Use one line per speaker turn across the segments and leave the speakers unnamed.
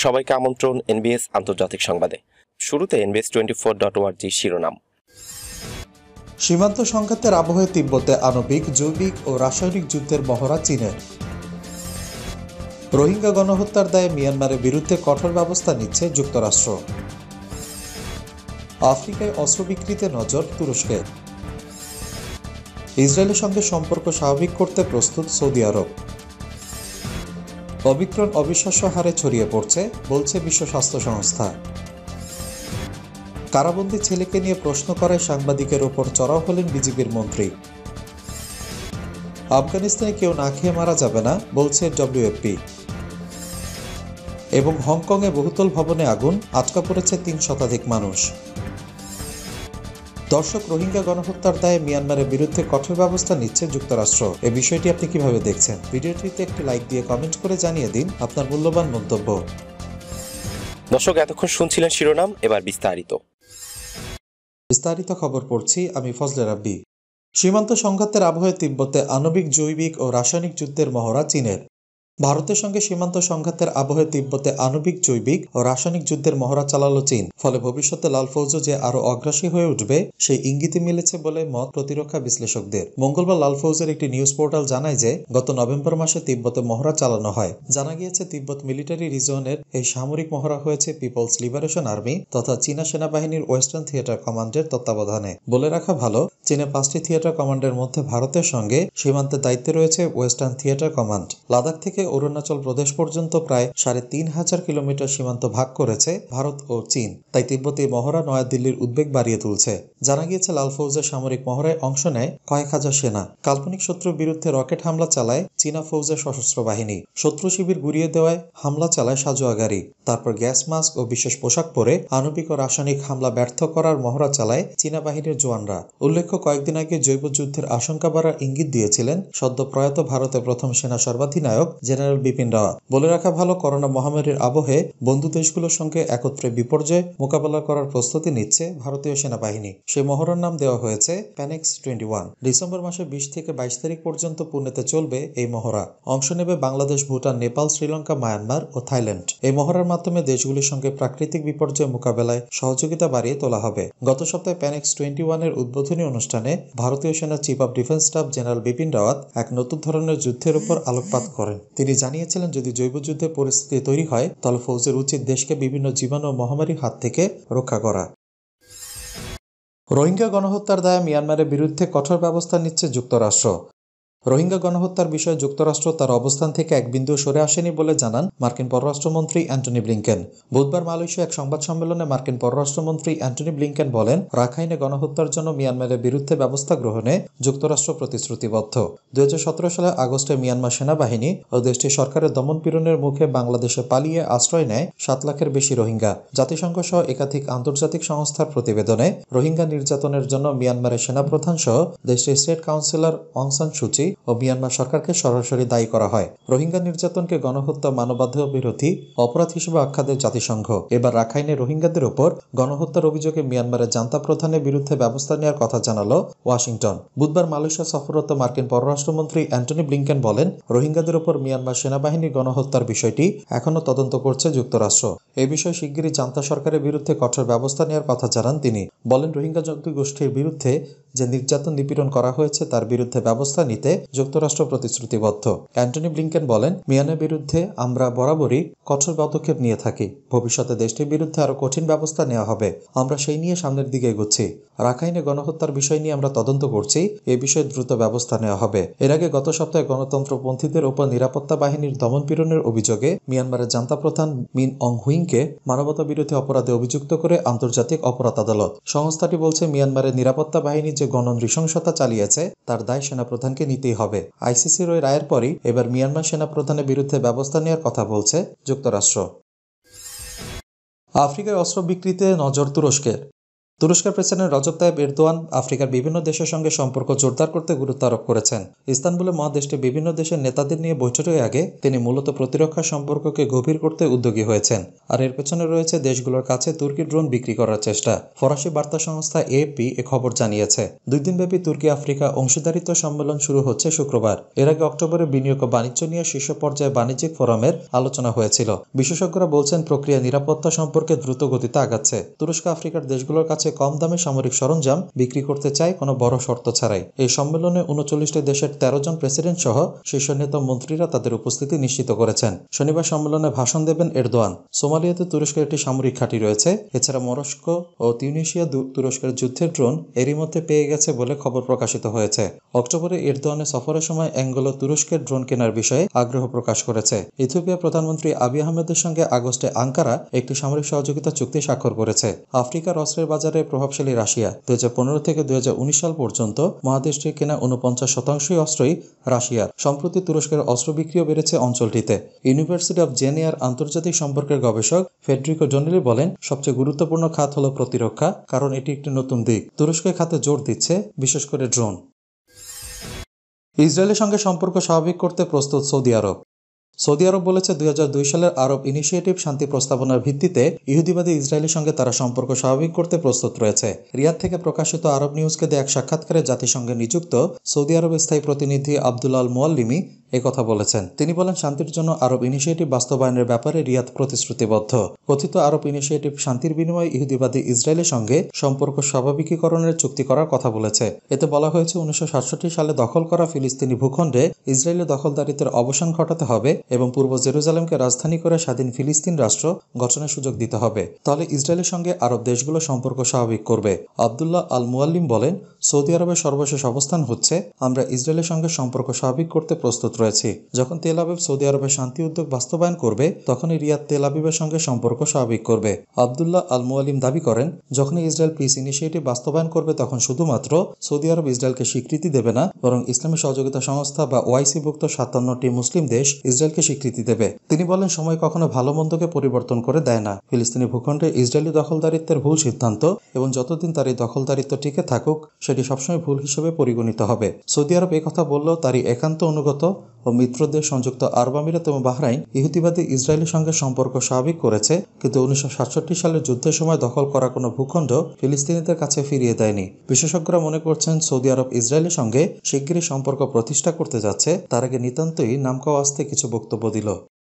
সবাইকে আমন্ত্রণ এনবিএস আন্তর্জাতিক সংবাদে। শুরুতে NBS24.org শিরোনাম।
সীমান্ত সংঘাতের আবহে তিব্বতে আণবিক, জৈবিক ও রাসায়নিক যুদ্ধের মহড়া চীনের। রোহিঙ্গা গণহত্যার দায়ে মিয়ানমারের বিরুদ্ধে কঠোর ব্যবস্থা নিচ্ছে যুক্তরাষ্ট্র। আফ্রিকায় অস্ত্র বিক্রিতে নজর তুরস্কের। ইসরায়েলের সঙ্গে সম্পর্ক স্বাভাবিক করতে প্রস্তুত সৌদি আরব। অমিক্রন অবিশ্বাস্য হারে ছড়িয়ে পড়ছে, বলছে বিশ্ব স্বাস্থ্য সংস্থা। কারাবন্দী ছেলেকে নিয়ে প্রশ্ন করায় সাংবাদিকের ওপর চড়াও হলেন বিজেপির মন্ত্রী। আফগানিস্তানে কেউ না খেয়ে মারা যাবে না, বলছে WFP। এবং হংকংয়ে বহুতল ভবনে আগুন, আটকা পড়েছে 3 শতাধিক মানুষ। দর্শক, রোহিঙ্গা গণহত্যার দায়ে মিয়ানমারের বিরুদ্ধে কঠোর ব্যবস্থা নিচ্ছে যুক্তরাষ্ট্র। এই বিষয়টি আপনি কিভাবে দেখছেন? ভিডিওটিতে একটি লাইক দিয়ে কমেন্ট করে জানিয়ে দিন আপনার মূল্যবান মন্তব্য।
দর্শক, এতক্ষণ শুনছিলেন শিরোনাম, এবার বিস্তারিত
খবর পড়ছি আমি ফজলে রাব্বি। সীমান্ত সংঘাতের আবহে তিব্বতে আণবিক, জৈবিক ও রাসায়নিক যুদ্ধের মহড়া চীনের। ভারতের সঙ্গে সীমান্ত সংঘাতের আবহে তিব্বতে আণবিক, জৈবিক ও রাসায়নিক যুদ্ধের মহড়া চালালো চীন। ফলে ভবিষ্যতে লাল ফৌজ যে আরো অগ্রাসী হয়ে উঠবে সেই ইঙ্গিতই মিলেছে বলে মত প্রতিরক্ষা বিশ্লেষকদের। মঙ্গলবার লাল ফৌজের একটি নিউজ পোর্টাল জানায় যে গত নভেম্বর মাসে তিব্বতে মহড়া চালানো হয়। জানা গিয়েছে, তিব্বত মিলিটারি রিজনের এই সামরিক মহড়া হয়েছে পিপলস লিবারেশন আর্মি তথা চীনা সেনাবাহিনীর ওয়েস্টার্ন থিয়েটার কমান্ডের তত্ত্বাবধানে। বলে রাখা ভালো, চীনের 5টি থিয়েটার কমান্ডের মধ্যে ভারতের সঙ্গে সীমান্তে দায়িত্বে রয়েছে ওয়েস্টার্ন থিয়েটার কমান্ড। লাদাখ থেকে অরুণাচল প্রদেশ পর্যন্ত প্রায় 3500 কিলোমিটার সীমান্ত ভাগ করেছে ভারত ও চীন। তাই তিব্বতী মহড়া নয়াদিল্লির উদ্বেগ বাড়িয়ে তুলছে। জানা গিয়েছে, লাল ফৌজের সামরিক মহড়ায় অংশ নেয় কয়েক হাজার সেনা। কাল্পনিক শত্রুর বিরুদ্ধে রকেট হামলা চালায় চীনা ফৌজের সশস্ত্র বাহিনী। শত্রু শিবির গুড়িয়ে দেওয়ায় হামলা চালায় সাজোয়া গাড়ি। তারপর গ্যাস মাস্ক ও বিশেষ পোশাক পরে আণবিক ও রাসায়নিক হামলা ব্যর্থ করার মহড়া চালায় চীনা বাহিনীর জওয়ানরা। উল্লেখ্য, কয়েকদিন আগে জৈব যুদ্ধের আশঙ্কা বাড়ার ইঙ্গিত দিয়েছিলেন সদ্য প্রয়াত ভারতের প্রথম সেনা সর্বাধিনায়ক জেনারেল বিপিন রাওয়াত। বলে রাখা ভালো, করোনা মহামারীর আবহে বন্ধু দেশগুলোর সঙ্গে একত্রে বিপর্যয় মোকাবেলা করার প্রস্তুতি নিচ্ছে ভারতীয় সেনাবাহিনী। সেই মহড়ার নাম দেওয়া হয়েছে Dec'21। ডিসেম্বর মাসে 20 থেকে 22 তারিখ পর্যন্ত পুনেতে চলবে এই মহড়া। অংশ নেবে বাংলাদেশ, ভুটান, নেপাল, শ্রীলঙ্কা, মায়ানমার ও থাইল্যান্ড। এই মহড়ার মাধ্যমে দেশগুলির সঙ্গে প্রাকৃতিক বিপর্যয় মোকাবেলায় সহযোগিতা বাড়িয়ে তোলা হবে। গত সপ্তাহে Dec'21 এর উদ্বোধনী অনুষ্ঠানে ভারতীয় সেনা chief of defence staff general Bipin Rawat এক নতুন ধরনের যুদ্ধের উপর আলোকপাত করেন। তিনি জানিয়েছিলেন, যদি জৈব যুদ্ধের পরিস্থিতি তৈরি হয় তাহলে ফৌজের উচিত দেশকে বিভিন্ন জীবাণু ও মহামারীর হাত থেকে রক্ষা করা। রোহিঙ্গা গণহত্যার দায়ে মিয়ানমারের বিরুদ্ধে কঠোর ব্যবস্থা নিচ্ছে যুক্তরাষ্ট্র। রোহিঙ্গা গণহত্যার বিষয়ে যুক্তরাষ্ট্র তার অবস্থান থেকে এক বিন্দু সরে আসেনি বলে জানান মার্কিন পররাষ্ট্রমন্ত্রী অ্যান্টনি ব্লিংকেন। বুধবার মালয়েশিয়া এক সংবাদ সম্মেলনে মার্কিন পররাষ্ট্রমন্ত্রী অ্যান্টনি ব্লিংকেন বলেন, রাখাইনে গণহত্যার জন্য মিয়ানমারের বিরুদ্ধে ব্যবস্থা গ্রহণে যুক্তরাষ্ট্র প্রতিশ্রুতিবদ্ধ। 2017 সালের আগস্টে মিয়ানমার সেনাবাহিনী ও দেশটির সরকারের দমনপীড়নের মুখে বাংলাদেশে পালিয়ে আশ্রয় নেয় 7 লাখের বেশি রোহিঙ্গা। জাতিসংঘ সহ একাধিক আন্তর্জাতিক সংস্থার প্রতিবেদনে রোহিঙ্গা নির্যাতনের জন্য মিয়ানমারের সেনাপ্রধান সহ দেশটির state councillor Aung San Suu Kyi ও মিয়ানমার সরকারকে সরাসরি দায়ী করা হয়। রোহিঙ্গা নির্যাতনকে গণহত্যা, মানবাধিকার অপরাধ হিসেবে আখ্যা দেয় জাতিসংঘ। এবার রাখাইনে রোহিঙ্গাদের ওপর গণহত্যার অভিযোগে মিয়ানমারের জান্তা প্রধানের বিরুদ্ধে ব্যবস্থা নেওয়ার কথা জানালো ওয়াশিংটন। বুধবার মালয়েশিয়া সফররত মার্কিন পররাষ্ট্রমন্ত্রী অ্যান্টনি ব্লিংকেন বলেন, রোহিঙ্গাদের ওপর মিয়ানমার সেনাবাহিনীর গণহত্যার বিষয়টি এখনও তদন্ত করছে যুক্তরাষ্ট্র। এ বিষয়ে শিগগিরই জান্তা সরকারের বিরুদ্ধে কঠোর ব্যবস্থা নেওয়ার কথা জানান তিনি। বলেন, রোহিঙ্গা জনগোষ্ঠীর বিরুদ্ধে যে নির্যাতন নিপীড়ন করা হয়েছে তার বিরুদ্ধে ব্যবস্থা নিতে যুক্তরাষ্ট্র প্রতিশ্রুতিবদ্ধ। অ্যান্টনি ব্লিংকেন বলেন, মিয়ানমারের বিরুদ্ধে আমরা বরাবরই কঠোর পদক্ষেপ নিয়ে থাকি। ভবিষ্যতে দেশটির বিরুদ্ধে আরো কঠিন ব্যবস্থা নেওয়া হবে। আমরা সেই নিয়ে সামনের দিকে এগোচ্ছি। রাখাইনে গণহত্যার বিষয় নিয়ে আমরা তদন্ত করছি। এ বিষয়ে দ্রুত ব্যবস্থা নেওয়া হবে। এর আগে গত সপ্তাহে গণতন্ত্রপন্থীদের ওপর নিরাপত্তা বাহিনীর দমনপীড়নের অভিযোগে মিয়ানমারের জান্তা প্রধান মিন অং হুইংকে মানবতা বিরোধী অপরাধে অভিযুক্ত করে আন্তর্জাতিক অপরাধ আদালত। সংস্থাটি বলছে, মিয়ানমারের নিরাপত্তা বাহিনী যে গণনৃশংসতা চালিয়েছে তার দায় সেনাপ্রধানকে নিতেই হবে। আইসিসির ওই রায়ের পরই এবার মিয়ানমার সেনাপ্রধানের বিরুদ্ধে ব্যবস্থা নেওয়ার কথা বলছে যুক্তরাষ্ট্র। আফ্রিকায় অস্ত্র বিক্রিতে নজর তুরস্কের। তুরস্কের প্রেসিডেন্ট রজব তাইয়িপ এরদোয়ান আফ্রিকার বিভিন্ন দেশের সঙ্গে সম্পর্ক জোরদার করতে গুরুত্ব আরোপ করেছেন। ইস্তানবুলে মহাদেশটির বিভিন্ন দেশের নেতাদের নিয়ে বৈঠকের আগে তিনি মূলত প্রতিরক্ষা সম্পর্ককে গভীর করতে উদ্যোগী হয়েছেন। আর এর পেছনে রয়েছে দেশগুলোর কাছে তুর্কি ড্রোন বিক্রি করার চেষ্টা। ফরাসি বার্তা সংস্থা এএফপি এ খবর জানিয়েছে। 2 দিনব্যাপী তুর্কি আফ্রিকা অংশীদারিত্ব সম্মেলন শুরু হচ্ছে শুক্রবার। এর আগে অক্টোবরে বিনিয়োগ ও বাণিজ্য নিয়ে শীর্ষ পর্যায়ে বাণিজ্যিক ফোরামের আলোচনা হয়েছিল। বিশেষজ্ঞরা বলছেন প্রক্রিয়া নিরাপত্তা সম্পর্কে দ্রুত গতিতে আগাচ্ছে। তুরস্ক আফ্রিকার দেশগুলোর কাছে কম দামে সামরিক সরঞ্জাম বিক্রি করতে চায় কোনো বড় শর্ত ছাড়াই। এই সম্মেলনে 39টি দেশের 13 জন প্রেসিডেন্ট সহ শীর্ষ নেতা মন্ত্রীরা তাদের উপস্থিতি নিশ্চিত করেছেন। শনিবার সম্মেলনে ভাষণ দেবেন এরদোয়ান। সোমালিয়াতে তুরস্কের একটি সামরিক ঘাঁটি রয়েছে। এছাড়া মরক্কো ও তিউনিসিয়া তুরস্কের যুদ্ধের ড্রোন এরই মধ্যে পেয়ে গেছে বলে খবর প্রকাশিত হয়েছে। অক্টোবরে এরদোয়ানের সফরের সময় অ্যাঙ্গোলা তুরস্কের ড্রোন কেনার বিষয়ে আগ্রহ প্রকাশ করেছে। ইথিওপিয়া প্রধানমন্ত্রী আবিই আহমেদের সঙ্গে আগস্টে আঙ্কারা একটি সামরিক সহযোগিতা চুক্তি স্বাক্ষর করেছে। আফ্রিকার অস্ত্রের বাজারে প্রভাবশালী রাশিয়া 2015 থেকে 2019 সাল পর্যন্ত মহাদেশটির কেনা 49% অস্ত্রই রাশিয়ার। সম্প্রতি তুরস্কের অস্ত্র বিক্রিও বেড়েছে অঞ্চলটিতে। ইউনিভার্সিটি অব জেনিয়ার আন্তর্জাতিক সম্পর্কের গবেষক ফেডরিকো ডোনেলি বলেন, সবচেয়ে গুরুত্বপূর্ণ খাত হল প্রতিরক্ষা, কারণ এটি একটি নতুন দিক। তুরস্ক খাতে জোর দিচ্ছে, বিশেষ করে ড্রোন। ইসরায়েলের সঙ্গে সম্পর্ক স্বাভাবিক করতে প্রস্তুত সৌদি আরব। সৌদি আরব বলেছে 2002 সালের আরব ইনিশিয়েটিভ শান্তি প্রস্তাবনার ভিত্তিতে ইহুদিবাদী ইসরায়েলের সঙ্গে তারা সম্পর্ক স্বাভাবিক করতে প্রস্তুত রয়েছে। রিয়াদ থেকে প্রকাশিত আরব নিউজকে দেয়া এক সাক্ষাৎকারে জাতিসংঘে নিযুক্ত সৌদি আরবের স্থায়ী প্রতিনিধি আব্দুল আল মুয়াল্লিমি একথা বলেছেন। তিনি বলেন, শান্তির জন্য আরব ইনিশিয়েটিভ বাস্তবায়নের ব্যাপারে রিয়াদ প্রতিশ্রুতিবদ্ধ। কথিত আরব ইনিশিয়েটিভ শান্তির বিনিময়ে ইহুদিবাদী ইসরায়েলের সঙ্গে সম্পর্ক স্বাভাবিকীকরণের চুক্তি করার কথা বলেছে। এতে বলা হয়েছে 1967 সালে দখল করা ফিলিস্তিনি ভূখণ্ডে ইসরায়েলের দখলদারিত্বের অবসান ঘটাতে হবে এবং পূর্ব জেরুজালেমকে রাজধানী করে স্বাধীন ফিলিস্তিন রাষ্ট্র গঠনের সুযোগ দিতে হবে। তাহলে ইসরায়েলের সঙ্গে আরব দেশগুলো সম্পর্ক স্বাভাবিক করবে। আব্দুল্লাহ আল মুয়াল্লিম বলেন, সৌদি আরবের সর্বশেষ অবস্থান হচ্ছে, আমরা ইসরায়েলের সঙ্গে সম্পর্ক স্বাভাবিক করতে প্রস্তুত রয়েছি। যখন তেল আবিব সৌদি আরবের শান্তি উদ্যোগ বাস্তবায়ন করবে, তখনই রিয়াদ তেল আবিবের সঙ্গে সম্পর্ক স্বাভাবিক করবে। আব্দুল্লাহ আল মুয়াল্লিম দাবি করেন, যখনই ইসরায়েল পিস ইনিশিয়েটিভ বাস্তবায়ন করবে, তখন শুধুমাত্র সৌদি আরব ইসরায়েলকে স্বীকৃতি দেবে না, বরং ইসলামী সহযোগিতা সংস্থা বা ওআইসি-ভুক্ত 57টি মুসলিম দেশ ইসরায়েলকে স্বীকৃতি দেবে। তিনি বলেন, সময় কখনো ভালো মন্দকে পরিবর্তন করে দেয় না। ফিলিস্তিনি ভূখণ্ডে ইসরায়েলি দখলদারিত্বের ভুল সিদ্ধান্ত এবং যতদিন তার এই দখলদারিত্ব টিকে থাকুক, সেটি সবসময় ভুল হিসেবে পরিগণিত হবে। সৌদি আরব এই কথা বললেও তারই একান্ত অনুগত ও মিত্রদের সংযুক্ত আরব আমিরাত এবং বাহরাইন ইহুদিবাদী ইসরায়েলের সঙ্গে সম্পর্ক স্বাভাবিক করেছে, কিন্তু 1967 সালের যুদ্ধের সময় দখল করা কোনো ভূখণ্ড ফিলিস্তিনিদের কাছে ফিরিয়ে দেয়নি। বিশেষজ্ঞরা মনে করছেন, সৌদি আরব ইসরায়েলের সঙ্গে শিগগিরই সম্পর্ক প্রতিষ্ঠা করতে যাচ্ছে। তার আগে নিতান্তই নামকাও আসতে কিছু বক্তব্য দিল।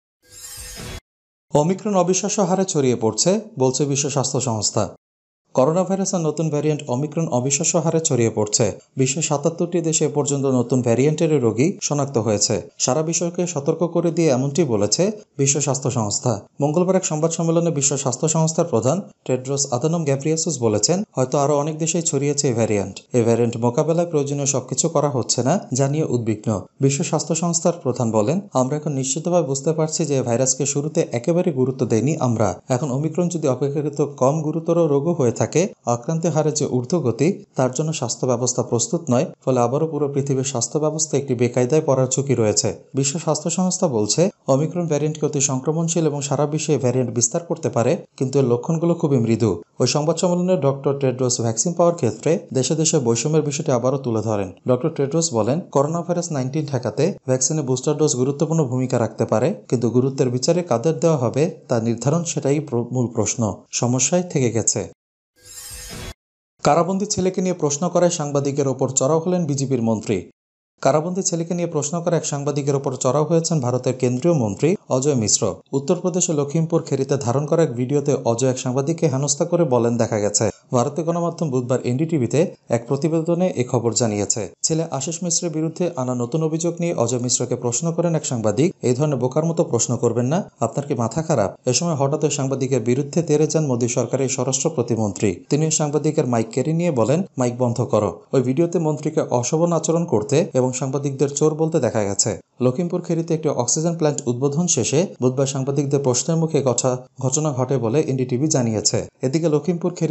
ওমিক্রন অবিশ্বাস্য হারে ছড়িয়ে পড়ছে, বলছে বিশ্ব স্বাস্থ্য সংস্থা। করোনা ভাইরাসের নতুন ভ্যারিয়েন্ট ওমিক্রন অবিশ্বাস্য হারে ছড়িয়ে পড়ছে। বিশ্বের 77টি দেশে এ পর্যন্ত নতুন ভ্যারিয়েন্টের রোগী শনাক্ত হয়েছে। সারা বিশ্বকে সতর্ক করে দিয়ে এমনটি বলেছে বিশ্ব স্বাস্থ্য সংস্থা। মঙ্গলবার এক সংবাদ সম্মেলনে বিশ্ব স্বাস্থ্য সংস্থার প্রধান টেড্রোস আদানোম গ্যাব্রিয়েসাস বলেছেন, হয়তো আরও অনেক দেশেই ছড়িয়েছে এই ভ্যারিয়েন্ট। এই ভ্যারিয়েন্ট মোকাবেলায় প্রয়োজনীয় সবকিছু করা হচ্ছে না, জানিয়ে উদ্বিগ্ন। বিশ্ব স্বাস্থ্য সংস্থার প্রধান বলেন, আমরা এখন নিশ্চিতভাবে বুঝতে পারছি যে ভাইরাসকে শুরুতে একেবারে গুরুত্ব দেয়নি আমরা। এখন ওমিক্রন যদি অপেক্ষাকৃত কম গুরুতর রোগও হয়ে থাকে, আক্রান্তের হারে যে ঊর্ধ্বগতি, তার জন্য স্বাস্থ্য ব্যবস্থা প্রস্তুত নয়। ফলে আবারও পুরো পৃথিবীর স্বাস্থ্য ব্যবস্থা একটি বেকায়দায় পড়ার ঝুঁকি রয়েছে। বিশ্ব স্বাস্থ্য সংস্থা বলছে, ওমিক্রন ভ্যারিয়েন্টকে অতি সংক্রমণশীল এবং সারা বিশ্বে ভ্যারিয়েন্ট বিস্তার করতে পারে, কিন্তু এর লক্ষণগুলো খুবই মৃদু। ওই সংবাদ সম্মেলনে ডক্টর টেড্রোস ভ্যাকসিন পাওয়ার ক্ষেত্রে দেশে দেশে বৈষম্যের বিষয়টি আবারও তুলে ধরেন। ডক্টর টেড্রোস বলেন, করোনা ভাইরাস 19 ঠেকাতে ভ্যাকসিনে বুস্টার ডোজ গুরুত্বপূর্ণ ভূমিকা রাখতে পারে, কিন্তু গুরুত্বের বিচারে কাদের দেওয়া হবে তা নির্ধারণ, সেটাই মূল প্রশ্ন। সমস্যায় থেকে গেছে। কারাবন্দী ছেলেকে নিয়ে প্রশ্ন করায় সাংবাদিকের ওপর চড়াও হলেন বিজেপির মন্ত্রী। কারাবন্দী ছেলেকে নিয়ে প্রশ্ন করা এক সাংবাদিকের ওপর চড়াও হয়েছেন ভারতের কেন্দ্রীয় মন্ত্রী অজয় মিশ্র। উত্তরপ্রদেশের লখিমপুর খেরিতে ধারণ করা এক ভিডিওতে অজয় এক সাংবাদিককে হেনস্থা করে বলেন দেখা গেছে। ভারতীয় গণমাধ্যম বুধবার এনডিটিভিতে এক প্রতিবেদনে এ খবর জানিয়েছে। ছেলে আশিস মিশ্রের বিরুদ্ধে আনা নতুন অভিযোগ নিয়ে অজয় মিশ্রকে প্রশ্ন করেন এক সাংবাদিক, এই ধরনের বোকার মতো প্রশ্ন করবেন না, আপনার কি মাথা খারাপ? এ সময় হঠাৎ ওই সাংবাদিকের বিরুদ্ধে তেড়ে যান মোদী সরকারের স্বরাষ্ট্র প্রতিমন্ত্রী। তিনি ওই সাংবাদিকের মাইক কেড়ে নিয়ে বলেন, মাইক বন্ধ করো। ওই ভিডিওতে মন্ত্রীকে অশোভন আচরণ করতে এবং সাংবাদিকদের চোর বলতে দেখা গেছে। লখিমপুর খেরিতে একটি অক্সিজেন প্ল্যান্ট উদ্বোধন শেষে বুধবার সাংবাদিকদের প্রশ্নের মুখে ঘটনা ঘটে বলে এনডিটিভি জানিয়েছে। এদিকে লখিমপুর খেরিতে কৃষক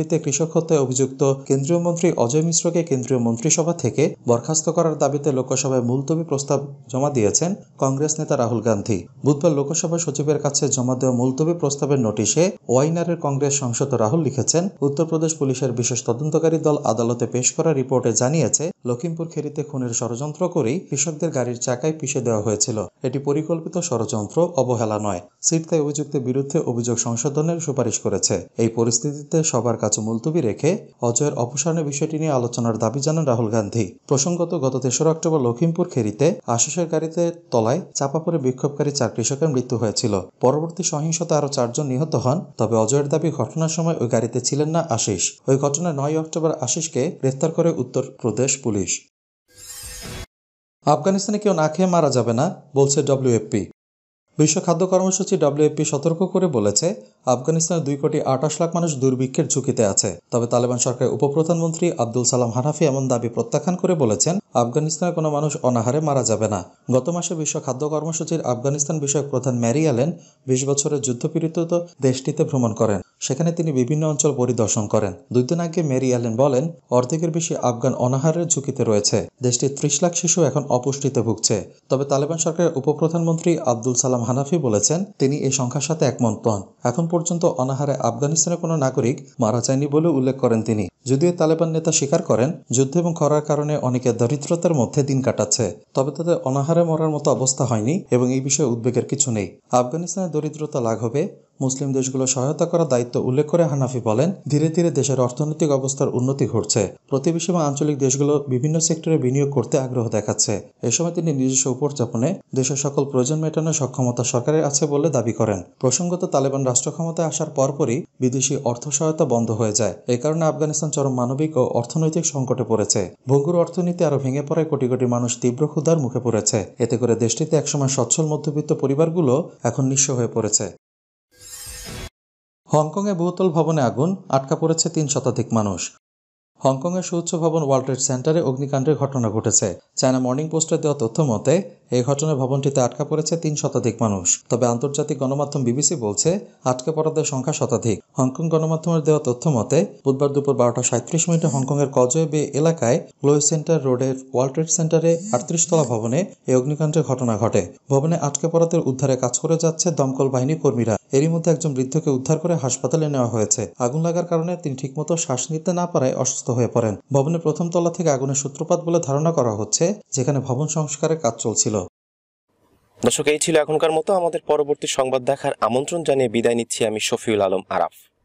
সহিংসক হত্যায় অভিযুক্ত কেন্দ্রীয় মন্ত্রী অজয় মিশ্রকে কেন্দ্রীয় মন্ত্রিসভা থেকে বরখাস্ত করার দাবিতে লোকসভায় মুলতবি প্রস্তাব জমা দিয়েছেন কংগ্রেস নেতা রাহুল গান্ধী। বুধবার লোকসভা সচিবের কাছে জমা দেওয়া মুলতবি প্রস্তাবের নোটিশে ওয়াইনারের কংগ্রেস সাংসদ রাহুল লিখেছেন, উত্তরপ্রদেশ পুলিশের বিশেষ তদন্তকারী দল আদালতে পেশ করা রিপোর্টে জানিয়েছে, লখিমপুর খেরিতে খুনের ষড়যন্ত্র করেই কৃষকদের গাড়ির চাকায় পিষে দেওয়া হয়েছিল। এটি পরিকল্পিত ষড়যন্ত্র, অবহেলা নয়। সিট তাই অভিযুক্তের বিরুদ্ধে অভিযোগ সংশোধনের সুপারিশ করেছে। এই পরিস্থিতিতে সবার কাছে মুলতবি রেখে অজয়ের অপসারণের বিষয়টি নিয়ে আলোচনার দাবি জানান রাহুল গান্ধী। প্রসঙ্গত, গত 3রা অক্টোবর লখিমপুর খেরিতে আশিসের গাড়িতে তলায় চাপা পড়ে বিক্ষোভকারী 4 কৃষকের মৃত্যু হয়েছিল। পরবর্তী সহিংসতা আরও 4 জন নিহত হন। তবে অজয়ের দাবি, ঘটনার সময় ওই গাড়িতে ছিলেন না আশিস। ওই ঘটনায় 9 অক্টোবর আশিসকে গ্রেফতার করে উত্তরপ্রদেশ পুলিশ। আফগানিস্তানে কেউ না খেয়ে মারা যাবে না, বলছে WFP। বিশ্ব খাদ্য কর্মসূচি WFP সতর্ক করে বলেছে, আফগানিস্তানের 2,28,00,000 মানুষ দুর্ভিক্ষের ঝুঁকিতে আছে। তবে তালেবান সরকারের উপপ্রধানমন্ত্রী আব্দুল সালাম হানাফি এমন দাবি প্রত্যাখ্যান করে বলেছেন, আফগানিস্তানের কোনো মানুষ অনাহারে মারা যাবে না। গত মাসে বিশ্ব খাদ্য কর্মসূচির আফগানিস্তান বিষয়ক প্রধান ম্যারি অ্যালেন 20 বছরের যুদ্ধপীড়িত দেশটিতে ভ্রমণ করেন। সেখানে তিনি বিভিন্ন অঞ্চল পরিদর্শন করেন। 2 দিন আগে ম্যারি অ্যালেন বলেন, অর্ধেকের বেশি আফগান অনাহারের ঝুঁকিতে রয়েছে। দেশটির 30 লাখ শিশু এখন অপুষ্টিতে ভুগছে। তবে তালেবান সরকারের উপপ্রধানমন্ত্রী আব্দুল সালাম হানাফি বলেছেন, তিনি এই সংখ্যার সাথে একমত নন। এখন পর্যন্ত অনাহারে আফগানিস্তানের কোনো নাগরিক মারা যায়নি বলে উল্লেখ করেন তিনি। যদিও তালেবান নেতা স্বীকার করেন, যুদ্ধ এবং খরার কারণে অনেকে দরিদ্রতার মধ্যে দিন কাটাচ্ছে। তবে তাদের অনাহারে মরার মতো অবস্থা হয়নি এবং এই বিষয়ে উদ্বেগের কিছু নেই। আফগানিস্তানের দরিদ্রতা লাঘবে মুসলিম দেশগুলো সহায়তা করার দায়িত্ব উল্লেখ করে হানাফি বলেন, ধীরে ধীরে দেশের অর্থনৈতিক অবস্থার উন্নতি ঘটছে। প্রতিবেশী এবং আঞ্চলিক দেশগুলো বিভিন্ন সেক্টরে বিনিয়োগ করতে আগ্রহ দেখাচ্ছে। এ সময় তিনি নিজস্ব উপার্জনে দেশের সকল প্রয়োজন মেটানোর সক্ষমতা সরকারের আছে বলে দাবি করেন। প্রসঙ্গত, তালেবান রাষ্ট্র ক্ষমতায় আসার পরপরই বিদেশি অর্থ সহায়তা বন্ধ হয়ে যায়। এই কারণে আফগানিস্তান চরম মানবিক ও অর্থনৈতিক সংকটে পড়েছে। ভঙ্গুর অর্থনীতি আরও ভেঙে পড়ায় কোটি কোটি মানুষ তীব্র ক্ষুধার মুখে পড়েছে। এতে করে দেশটিতে একসময় সচ্ছল মধ্যবিত্ত পরিবারগুলো এখন নিঃস্ব হয়ে পড়েছে। হংকংয়ে বহুতল ভবনে আগুন, আটকা পড়েছে 3 শতাধিক মানুষ। হংকংয়ের সুউচ্চ ভবন ওয়ার্ল্ড ট্রেড সেন্টারে অগ্নিকাণ্ডের ঘটনা ঘটেছে। চায়না মর্নিং পোস্টের দেওয়া তথ্য মতে, এই ঘটনায় ভবনটিতে আটকা পড়েছে 3 শতাধিক মানুষ। তবে আন্তর্জাতিক গণমাধ্যম BBC বলছে, আটকা পড়াদের সংখ্যা শতাধিক। হংকং গণমাধ্যমের দেওয়া তথ্য মতে, বুধবার দুপুর 12:37 হংকংয়ের কজওয়ে বে এলাকায় গ্লোয় সেন্টার রোডের ওয়ার্ল্ড ট্রেড সেন্টারে 38 তলা ভবনে এই অগ্নিকাণ্ডের ঘটনা ঘটে। ভবনে আটকে পড়াদের উদ্ধারে কাজ করে যাচ্ছে দমকল বাহিনীর কর্মীরা। এরই মধ্যে একজন বৃদ্ধকে উদ্ধার করে হাসপাতালে নেওয়া হয়েছে। আগুন লাগার কারণে তিনি ঠিকমতো শ্বাস নিতে না পারায় অসুস্থ হয়ে পড়েন। ভবনের প্রথম তলা থেকে আগুনের সূত্রপাত বলে ধারণা করা হচ্ছে, যেখানে ভবন সংস্কারের কাজ চলছিল।
দর্শক, এই ছিল এখনকার মতো। আমাদের পরবর্তী সংবাদ দেখার আমন্ত্রণ জানিয়ে বিদায় নিচ্ছি আমি শফিউল আলম আরাফ।